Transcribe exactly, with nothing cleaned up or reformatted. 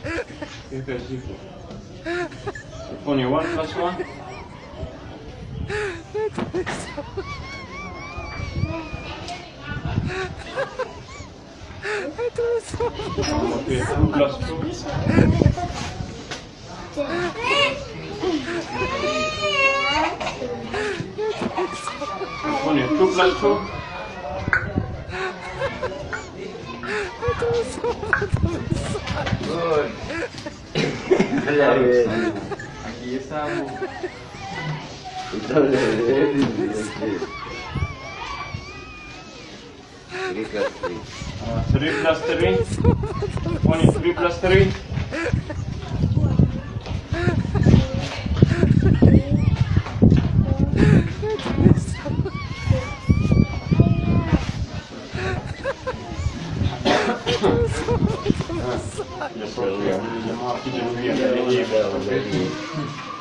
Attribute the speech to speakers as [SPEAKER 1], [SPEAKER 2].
[SPEAKER 1] Only one plus one? Okay, two plus two. Only two plus two.
[SPEAKER 2] Good. Aquí estamos.
[SPEAKER 1] Uh, three plus three. Only three plus three. uh,